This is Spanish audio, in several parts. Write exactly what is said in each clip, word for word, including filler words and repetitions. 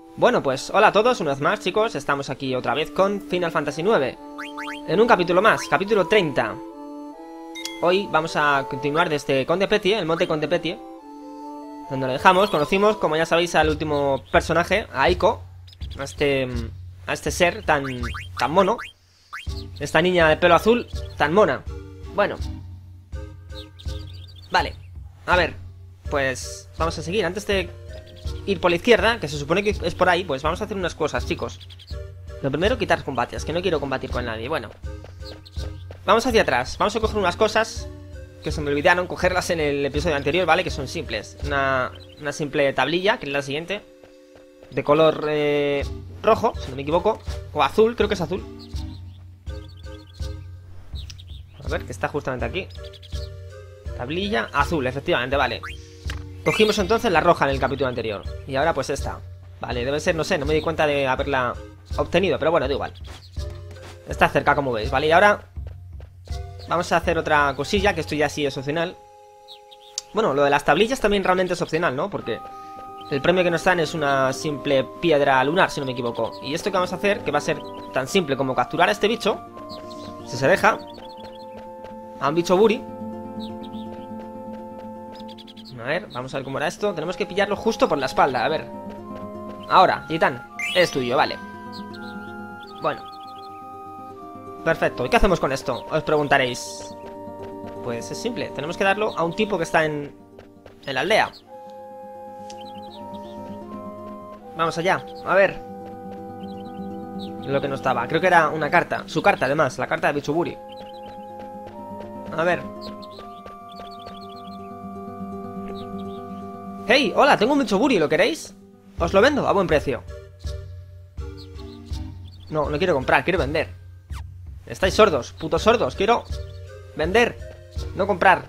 Bueno, pues hola a todos, una vez más, chicos. Estamos aquí otra vez con Final Fantasy nueve, en un capítulo más, capítulo treinta. Hoy vamos a continuar desde Conde Petie, el monte Conde Petie, donde lo dejamos. Conocimos, como ya sabéis, al último personaje, a Aiko, a este, a este ser tan, tan mono, esta niña de pelo azul tan mona. Bueno, vale, a ver, pues vamos a seguir. Antes de ir por la izquierda, que se supone que es por ahí, pues vamos a hacer unas cosas, chicos. Lo primero, quitar combates, que no quiero combatir con nadie. Bueno, vamos hacia atrás. Vamos a coger unas cosas que se me olvidaron cogerlas en el episodio anterior, ¿vale? Que son simples. Una, una simple tablilla, que es la siguiente, de color eh, rojo, si no me equivoco, o azul, creo que es azul. A ver, que está justamente aquí. Tablilla azul, efectivamente, vale. Cogimos entonces la roja en el capítulo anterior. Y ahora pues esta. Vale, debe ser, no sé, no me di cuenta de haberla obtenido, pero bueno, da igual. Está cerca, como veis, ¿vale? Y ahora vamos a hacer otra cosilla, que esto ya sí es opcional. Bueno, lo de las tablillas también realmente es opcional, ¿no? Porque el premio que nos dan es una simple piedra lunar, si no me equivoco. Y esto que vamos a hacer, que va a ser tan simple como capturar a este bicho, si se deja, a un bicho buri. A ver, vamos a ver cómo era esto. Tenemos que pillarlo justo por la espalda, a ver. Ahora, Titán, es tuyo, vale. Bueno, perfecto, ¿y qué hacemos con esto? Os preguntaréis. Pues es simple, tenemos que darlo a un tipo que está en, en la aldea. Vamos allá, a ver lo que nos daba, creo que era una carta. Su carta además, la carta de Bichuburi. A ver. ¡Hey! ¡Hola! Tengo un Bichuburi, ¿lo queréis? Os lo vendo a buen precio. No, no quiero comprar, quiero vender. Estáis sordos, putos sordos. Quiero vender, no comprar.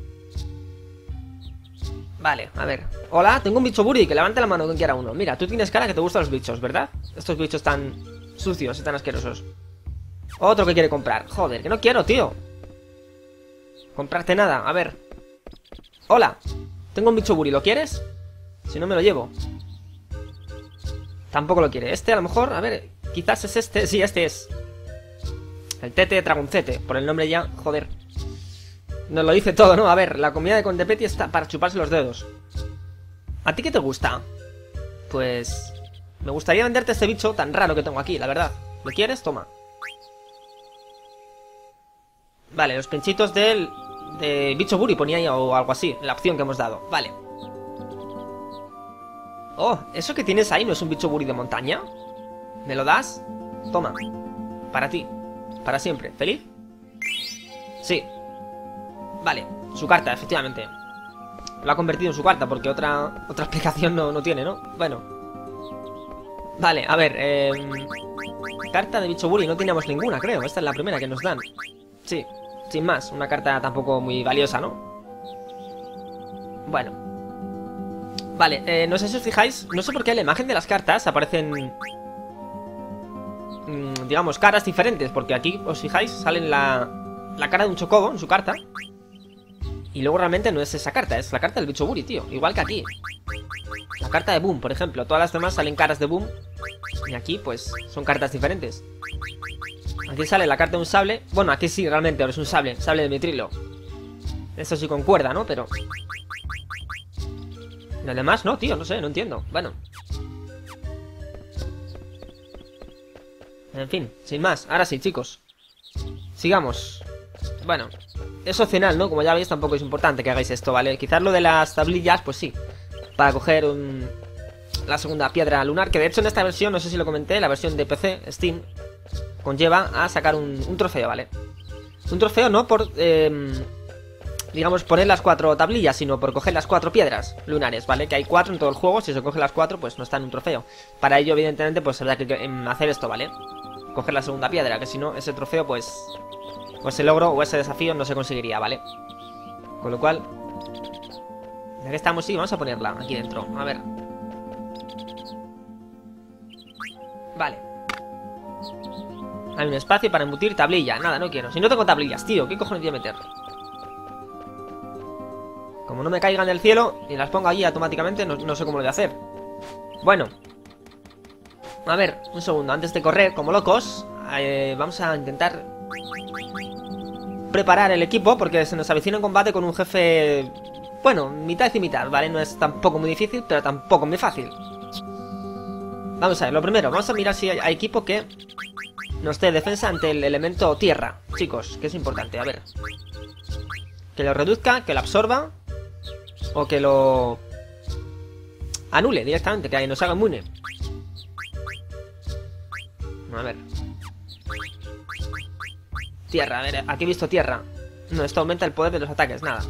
Vale, a ver. Hola, tengo un Bichuburi, que levante la mano quien quiera uno. Mira, tú tienes cara que te gustan los bichos, ¿verdad? Estos bichos tan sucios y tan asquerosos. Otro que quiere comprar. Joder, que no quiero, tío. Comprarte nada, a ver. Hola, tengo un Bichuburi, ¿lo quieres? Si no me lo llevo. Tampoco lo quiere. Este a lo mejor, a ver, quizás es este. Sí, este es el Tete Dragoncete. Por el nombre ya, joder, nos lo dice todo, ¿no? A ver, la comida de Conde Petie está para chuparse los dedos. ¿A ti qué te gusta? Pues me gustaría venderte este bicho tan raro que tengo aquí, la verdad. ¿Lo quieres? Toma. Vale, los pinchitos del de Bichuburi ponía ahí o algo así, la opción que hemos dado. Vale. Oh, ¿eso que tienes ahí no es un Bichuburi de montaña? ¿Me lo das? Toma. Para ti. Para siempre. ¿Feliz? Sí. Vale. Su carta, efectivamente. Lo ha convertido en su carta porque otra otra explicación no, no tiene, ¿no? Bueno. Vale, a ver. Eh, carta de Bichuburi no teníamos ninguna, creo. Esta es la primera que nos dan. Sí. Sin más. Una carta tampoco muy valiosa, ¿no? Bueno. Vale, eh, no sé si os fijáis, no sé por qué en la imagen de las cartas aparecen, mmm, digamos, caras diferentes. Porque aquí, os fijáis, salen la, la cara de un chocobo en su carta. Y luego realmente no es esa carta, es la carta del Bichuburi, tío. Igual que aquí. La carta de Boom, por ejemplo. Todas las demás salen caras de Boom. Y aquí, pues, son cartas diferentes. Aquí sale la carta de un sable. Bueno, aquí sí, realmente, ahora es un sable. Sable de Mitrilo. Eso sí concuerda, ¿no? Pero lo demás no, tío, no sé, no entiendo. Bueno, en fin, sin más. Ahora sí, chicos, sigamos. Bueno, es opcional, ¿no? Como ya veis, tampoco es importante que hagáis esto, ¿vale? Quizás lo de las tablillas, pues sí, para coger un, la segunda piedra lunar. Que de hecho en esta versión, no sé si lo comenté, la versión de P C, Steam, conlleva a sacar un, un trofeo, ¿vale? Un trofeo no por eh, digamos, poner las cuatro tablillas, sino por coger las cuatro piedras lunares, ¿vale? Que hay cuatro en todo el juego. Si se coge las cuatro, pues no está en un trofeo. Para ello, evidentemente, pues habrá que hacer esto, ¿vale? Coger la segunda piedra, que si no, ese trofeo, pues o ese logro o ese desafío no se conseguiría, ¿vale? Con lo cual, ya que estamos, sí, vamos a ponerla aquí dentro. A ver. Vale. Hay un espacio para embutir tablilla. Nada, no quiero. Si no tengo tablillas, tío, ¿qué cojones voy a meter? Como Como no me caigan del cielo y las ponga allí automáticamente, no, no sé cómo lo voy a hacer. Bueno, A ver, un segundo, antes de correr como locos, eh, vamos a intentar preparar el equipo, porque se nos avecina un combate con un jefe, bueno, mitad y mitad, ¿vale? No es tampoco muy difícil, pero tampoco muy fácil. Vamos a ver, lo primero, vamos a mirar si hay, hay equipo que nos dé defensa ante el elemento tierra, chicos, que es importante, a ver. Que lo reduzca, que lo absorba, o que lo anule directamente, que nos haga inmune. A ver. Tierra, a ver, aquí he visto tierra. No, esto aumenta el poder de los ataques, nada.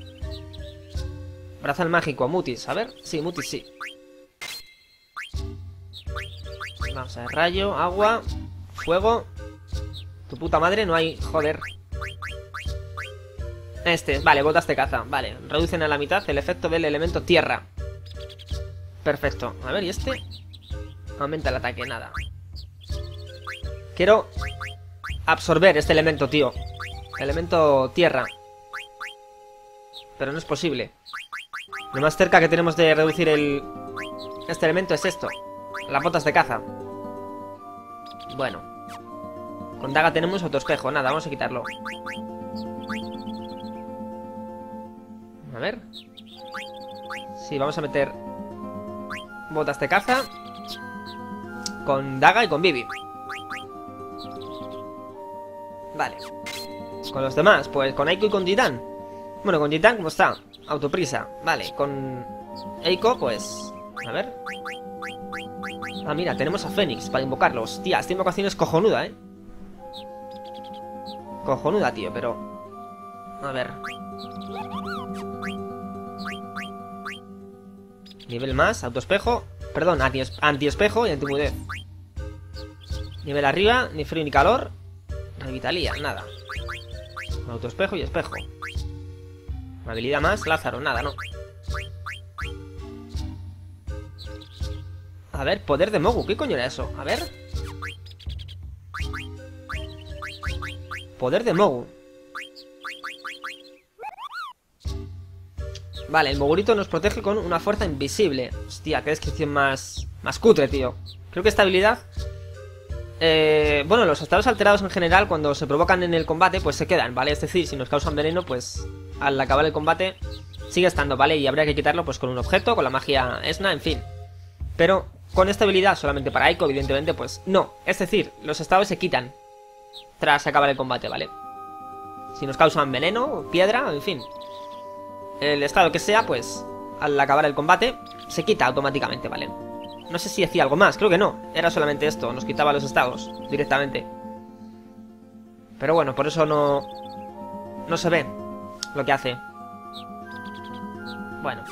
Brazal mágico, Mutis, a ver. Sí, Mutis sí. Vamos a ver, rayo, agua, fuego. Tu puta madre, no hay, joder. Este, vale, botas de caza, vale. Reducen a la mitad el efecto del elemento tierra. Perfecto, a ver, ¿y este? Aumenta el ataque, nada. Quiero absorber este elemento, tío. Elemento tierra. Pero no es posible. Lo más cerca que tenemos de reducir el este elemento es esto. Las botas de caza. Bueno. Con daga tenemos autoespejo. Nada, vamos a quitarlo. A ver. Sí, vamos a meter botas de caza con daga y con Bibi. Vale. Con los demás, pues con Eiko y con Titán. Bueno, con Titán, ¿cómo está? Autoprisa. Vale, con Eiko, pues... A ver. Ah, mira, tenemos a Fénix para invocarlo. Hostia, esta invocación es cojonuda, ¿eh? Cojonuda, tío, pero... A ver. Nivel más, autoespejo. Perdón, antiespejo y antimudez. Nivel arriba, ni frío ni calor. Revitalía, nada. Autoespejo y espejo. Habilidad más, Lázaro, nada, no. A ver, poder de Mogu, ¿qué coño era eso? A ver. Poder de Mogu. Vale, el Mogurito nos protege con una fuerza invisible. Hostia, qué descripción más... Más cutre, tío. Creo que esta habilidad... Eh, bueno, los estados alterados en general, cuando se provocan en el combate, pues se quedan, ¿vale? Es decir, si nos causan veneno, pues al acabar el combate sigue estando, ¿vale? Y habría que quitarlo pues con un objeto, con la magia Esna, en fin. Pero con esta habilidad, solamente para Eiko, evidentemente, pues no. Es decir, los estados se quitan tras acabar el combate, ¿vale? Si nos causan veneno, piedra, en fin. El estado que sea, pues al acabar el combate se quita automáticamente, ¿vale? No sé si hacía algo más, creo que no. Era solamente esto, nos quitaba los estados directamente. Pero bueno, por eso no... No se ve lo que hace. Bueno.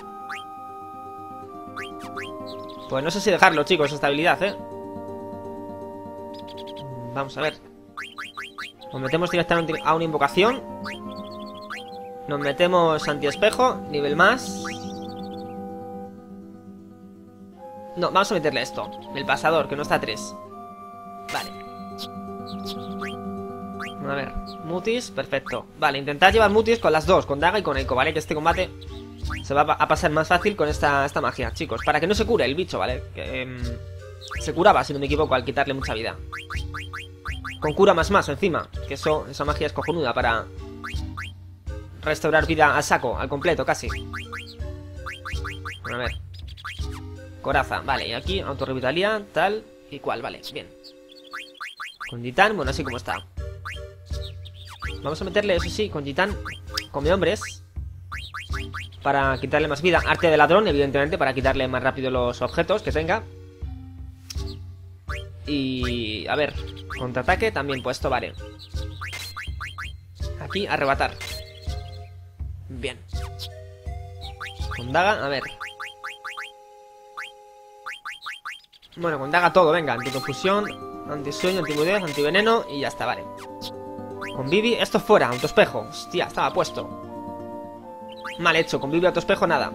Pues no sé si dejarlo, chicos, esta habilidad, ¿eh? Vamos a ver. Nos metemos directamente a una invocación. Nos metemos antiespejo, nivel más. No, vamos a meterle esto. El pasador, que no está a tres. Vale. A ver, Mutis, perfecto. Vale, intentad llevar Mutis con las dos, con Daga y con Eiko, ¿vale? Que este combate se va a pasar más fácil con esta, esta magia, chicos. Para que no se cure el bicho, ¿vale? Que eh, se curaba, si no me equivoco, al quitarle mucha vida. Con cura más más encima. Que eso, esa magia es cojonuda para restaurar vida a saco, al completo, casi. A ver. Coraza, vale, y aquí autorrevitalía, tal y cual, vale, bien. Con Titán, bueno, así como está. Vamos a meterle, eso sí, con Titán, come hombres, para quitarle más vida. Arte de ladrón, evidentemente, para quitarle más rápido los objetos que tenga. Y... a ver, contraataque también puesto, vale. Aquí, arrebatar. Bien. Con daga, a ver. Bueno, con daga todo, venga. Anticonfusión, antisueño, antimudez, antiveneno y ya está, vale. Con Bibi, esto fuera, autoespejo. Hostia, estaba puesto. Mal hecho, con Bibi autoespejo nada.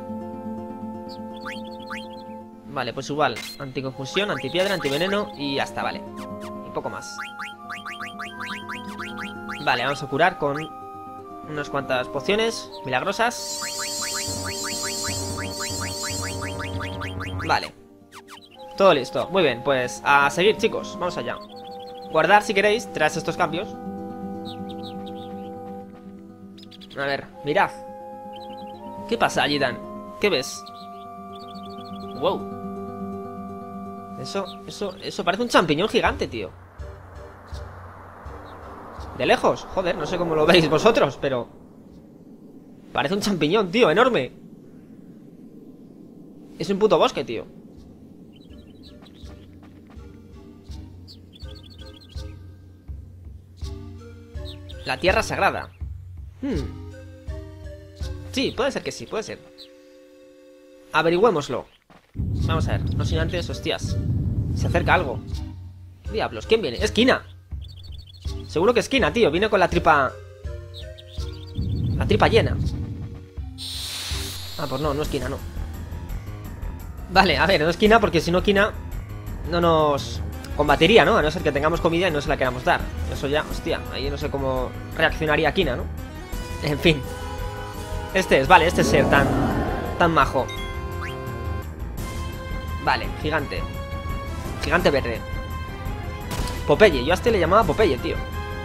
Vale, pues igual. Anticonfusión, antipiedra, antiveneno y ya está, vale. Y poco más. Vale, vamos a curar con unas cuantas pociones milagrosas. Vale. Todo listo. Muy bien, pues a seguir, chicos. Vamos allá. Guardar si queréis, tras estos cambios. A ver, mirad. ¿Qué pasa, Jidan? ¿Qué ves? Wow. Eso, eso, eso parece un champiñón gigante, tío. De lejos, joder, no sé cómo lo veis vosotros, pero... parece un champiñón, tío, enorme. Es un puto bosque, tío. La tierra sagrada. Hmm. Sí, puede ser que sí, puede ser. Averigüémoslo. Vamos a ver, no sin antes, hostias. Se acerca algo. Diablos, ¿quién viene? ¡Es Kina! Seguro que es Kina, tío. Viene con la tripa... la tripa llena. Ah, pues no, no es Kina, no. Vale, a ver, no es Kina porque si no Kina no nos combatiría, ¿no? A no ser que tengamos comida y no se la queramos dar. Eso ya, hostia, ahí no sé cómo reaccionaría Kina, ¿no? En fin. Este es, vale, este ser tan... tan majo. Vale, gigante. Gigante verde. Popeye, yo a este le llamaba Popeye, tío.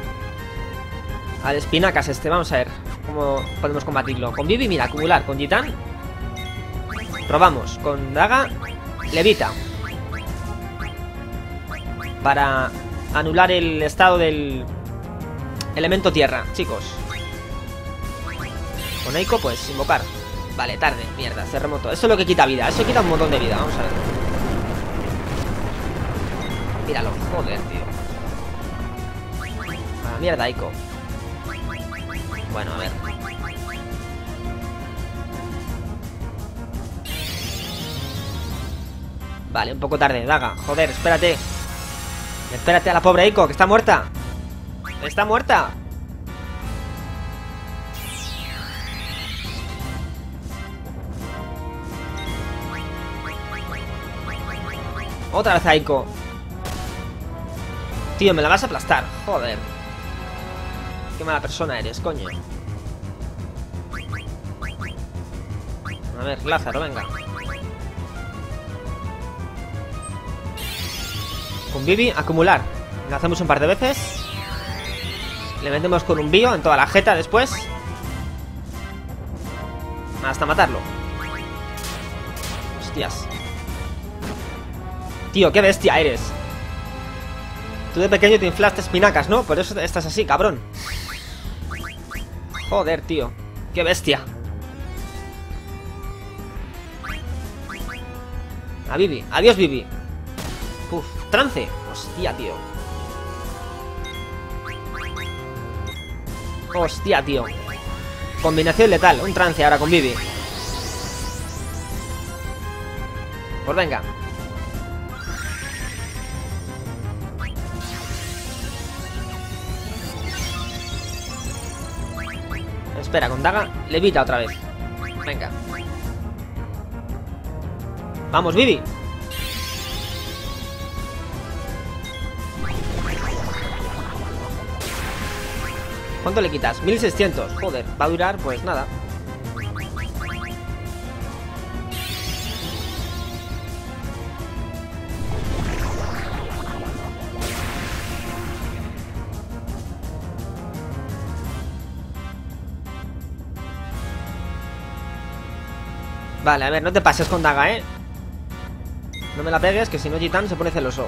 Al espinacas este, vamos a ver cómo podemos combatirlo. Con Vivi, mira, acumular. Con Jitan probamos. Con Daga, levita. Para anular el estado del elemento tierra, chicos. Con Eiko, pues, invocar. Vale, tarde, mierda, terremoto. Eso es lo que quita vida, eso quita un montón de vida. Vamos a ver. Míralo, joder, tío. A la mierda, Eiko. Bueno, a ver. Vale, un poco tarde, Daga. Joder, espérate. Espérate a la pobre Eiko, que está muerta. Está muerta. Otra vez Eiko. Tío, me la vas a aplastar. Joder. Qué mala persona eres, coño. A ver, Lázaro, venga. Con Vivi, acumular. Le hacemos un par de veces. Le metemos con un bio en toda la jeta después. Hasta matarlo. Hostias. Tío, qué bestia eres. Tú de pequeño te inflaste espinacas, ¿no? Por eso estás así, cabrón. Joder, tío. Qué bestia. A Vivi. Adiós, Vivi. Uf, trance. Hostia, tío. Hostia, tío. Combinación letal. Un trance ahora con Vivi. Pues venga. Espera, con Daga, levita otra vez. Venga. Vamos, Vivi. ¿Cuánto le quitas? mil seiscientos. Joder, va a durar, pues nada. Vale, a ver, no te pases con Daga, ¿eh? No me la pegues, que si no Jitan se pone celoso.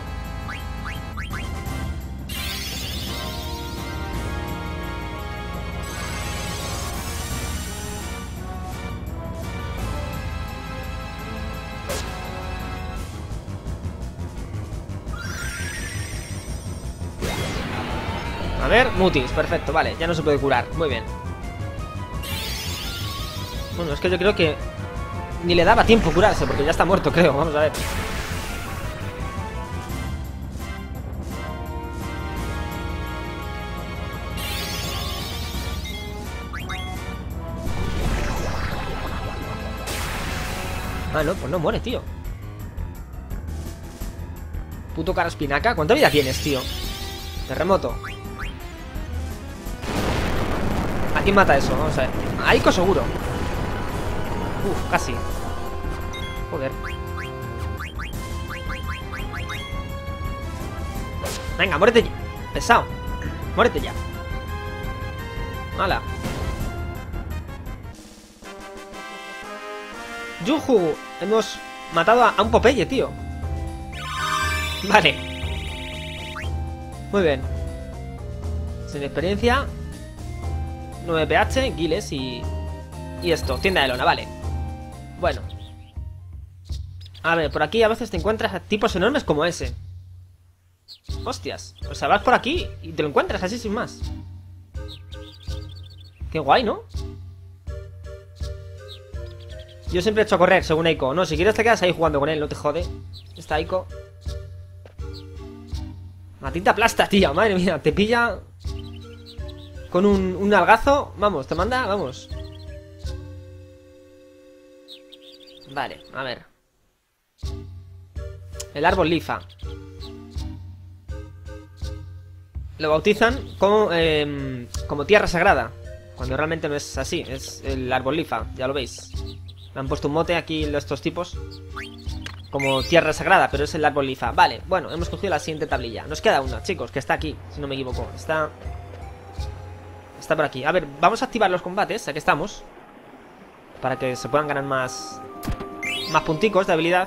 A ver, Mutis, perfecto, vale, ya no se puede curar, muy bien. Bueno, es que yo creo que ni le daba tiempo curarse, porque ya está muerto, creo, vamos a ver. Ah, no, pues no muere, tío. Puto cara espinaca, ¿cuánta vida tienes, tío? Terremoto. ¿A quién mata eso? Vamos a ver. A Aiko seguro. Uf, casi. Joder. Venga, muérete ya. Pesado. Muérete ya. Hala. ¡Yujú! Hemos matado a, a un Popeye, tío. Vale. Muy bien. Sin experiencia. nueve P H, Giles y... Y esto, tienda de lona, vale. Bueno. A ver, por aquí a veces te encuentras a tipos enormes como ese. Hostias. O sea, vas por aquí y te lo encuentras así sin más. Qué guay, ¿no? Yo siempre he hecho correr, según Eiko. No, si quieres te quedas ahí jugando con él, no te jode. Está Eiko. Matita plasta, tía, madre mía. Te pilla con un, un algazo. Vamos, te manda, vamos. Vale, a ver. El árbol lifa. Lo bautizan como, eh, como tierra sagrada, cuando realmente no es así. Es el árbol lifa, ya lo veis. Le han puesto un mote aquí estos tipos como tierra sagrada, pero es el árbol lifa. Vale, bueno, hemos cogido la siguiente tablilla. Nos queda una, chicos, que está aquí, si no me equivoco. Está... Está por aquí. A ver, vamos a activar los combates, aquí estamos, para que se puedan ganar más... Más punticos de habilidad.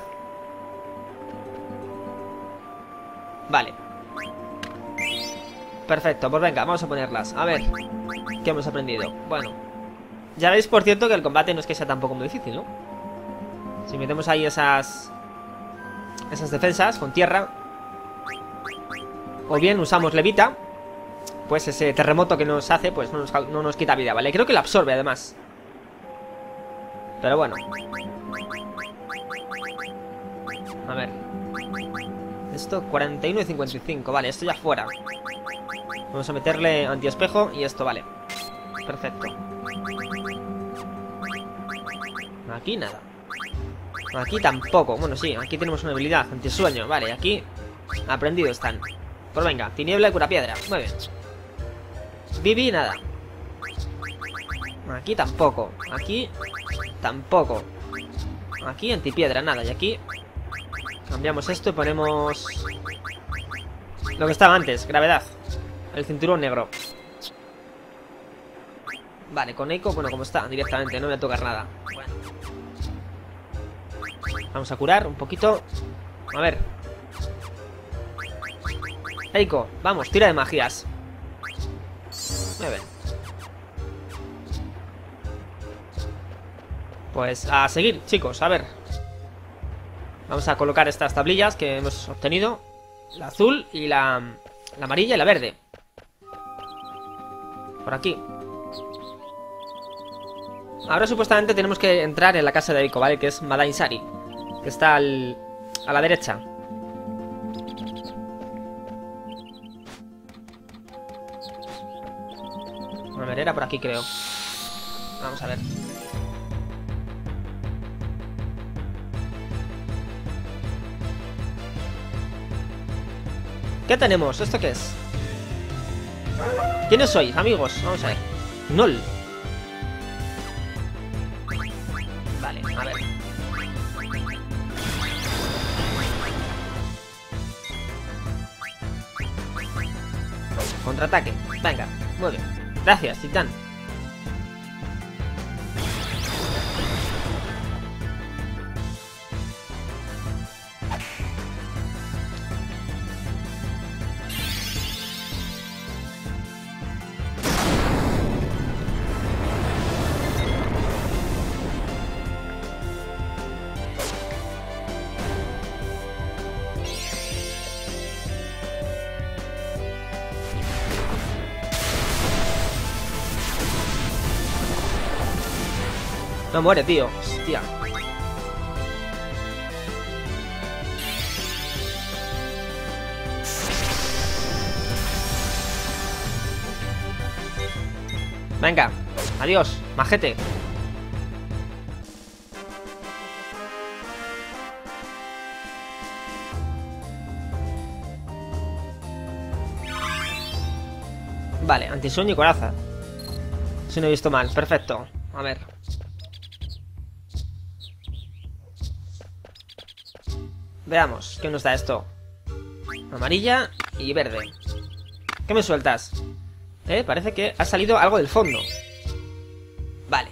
Vale. Perfecto, pues venga, vamos a ponerlas. A ver, ¿qué hemos aprendido? Bueno, ya veis, por cierto, que el combate no es que sea tampoco muy difícil, ¿no? Si metemos ahí esas... Esas defensas con tierra, o bien usamos levita, pues ese terremoto que nos hace, pues no nos, no nos quita vida, ¿vale? Creo que lo absorbe, además. Pero bueno. A ver. Esto, cuarenta y uno y cincuenta y cinco, vale, esto ya fuera. Vamos a meterle antiespejo y esto, vale. Perfecto. Aquí nada. Aquí tampoco. Bueno, sí, aquí tenemos una habilidad, antisueño. Vale, aquí aprendido están. Pues venga, tiniebla y curapiedra. Muy bien. Bibi, nada. Aquí tampoco. Aquí tampoco. Aquí antipiedra, nada. Y aquí cambiamos esto y ponemos lo que estaba antes, gravedad. El cinturón negro. Vale, con Eiko, bueno, como está, directamente, no voy a tocar nada. Bueno. Vamos a curar un poquito. A ver. Eiko, vamos, tira de magías. Muy bien. Pues a seguir, chicos, a ver. Vamos a colocar estas tablillas que hemos obtenido. La azul y la, la amarilla y la verde. Por aquí. Ahora supuestamente tenemos que entrar en la casa de Eiko, ¿vale? Que es Madainsari, que está al, a la derecha. A ver, era por aquí, creo. Vamos a ver. ¿Qué tenemos? ¿Esto qué es? ¿Quiénes sois, amigos? Vamos a ver. Nol. Vale, a ver. Contraataque. Venga, muy bien. Gracias, Titán. No muere, tío. Hostia. Venga. Adiós, majete. Vale, antisueño y coraza. Si no he visto mal, perfecto. A ver. Veamos, ¿qué nos da esto? Amarilla y verde. ¿Qué me sueltas? Eh, parece que ha salido algo del fondo. Vale.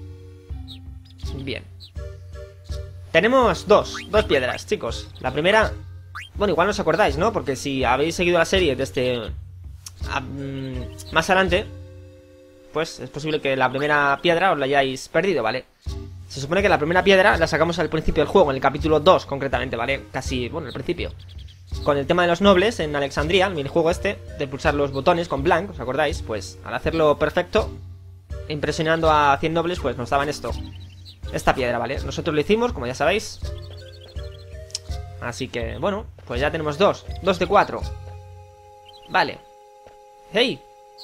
Bien. Tenemos dos, dos piedras, chicos. La primera... Bueno, igual no os acordáis, ¿no? Porque si habéis seguido la serie desde... A, mmm, más adelante, pues es posible que la primera piedra os la hayáis perdido, ¿vale? Se supone que la primera piedra la sacamos al principio del juego, en el capítulo dos concretamente, ¿vale? Casi, bueno, al principio. Con el tema de los nobles en Alexandria, el minijuego este, de pulsar los botones con blank, ¿os acordáis? Pues al hacerlo perfecto, impresionando a cien nobles, pues nos daban esto. Esta piedra, ¿vale? Nosotros lo hicimos, como ya sabéis. Así que, bueno, pues ya tenemos dos. Dos de cuatro. Vale. ¡Hey!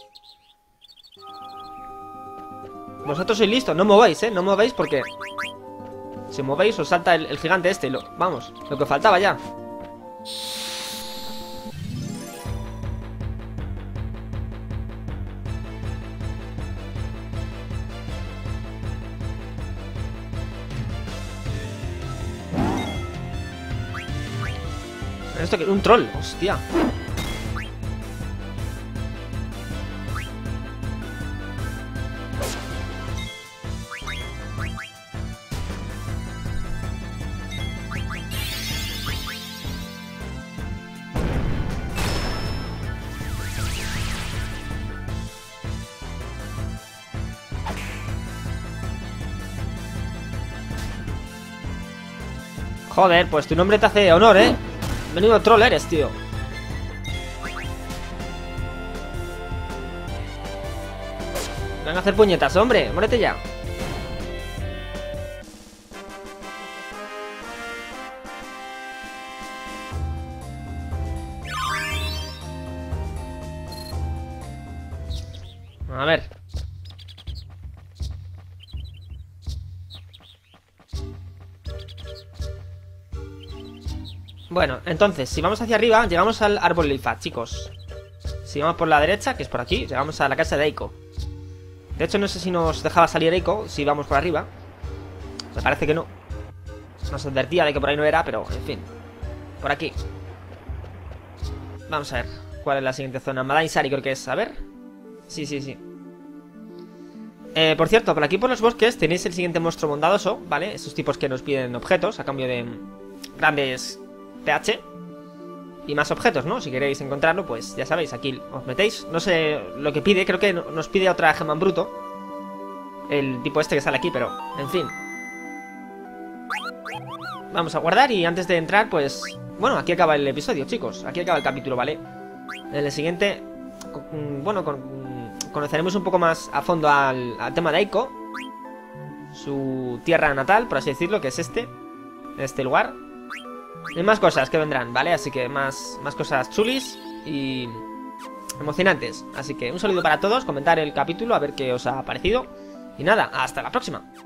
Vosotros sois listos, no mováis, ¿eh? No mováis porque... Si movéis os salta el, el gigante este. Lo, vamos, lo que faltaba ya. Esto que un troll, hostia. Joder, pues tu nombre te hace honor, ¿eh? Menudo troll eres, tío. Van a hacer puñetas, hombre. Muérete ya. A ver. Bueno, entonces, si vamos hacia arriba, llegamos al árbol Leafat, chicos. Si vamos por la derecha, que es por aquí, llegamos a la casa de Eiko. De hecho, no sé si nos dejaba salir Eiko si vamos por arriba. Me parece que no. Nos advertía de que por ahí no era, pero, en fin. Por aquí. Vamos a ver cuál es la siguiente zona. Madainsari creo que es, a ver. Sí, sí, sí. Eh, por cierto, por aquí por los bosques tenéis el siguiente monstruo bondadoso, ¿vale? Esos tipos que nos piden objetos a cambio de grandes... P H y más objetos, ¿no? Si queréis encontrarlo, pues ya sabéis, aquí os metéis. No sé lo que pide, creo que nos pide otra gema en bruto, el tipo este que sale aquí, pero en fin. Vamos a guardar y antes de entrar, pues... Bueno, aquí acaba el episodio, chicos. Aquí acaba el capítulo, ¿vale? En el siguiente, bueno, con, conoceremos un poco más a fondo al, al tema de Eiko, su tierra natal, por así decirlo, que es este, este lugar. Y más cosas que vendrán, ¿vale? Así que más, más cosas chulis y emocionantes. Así que un saludo para todos, comentar el capítulo, a ver qué os ha parecido. Y nada, hasta la próxima.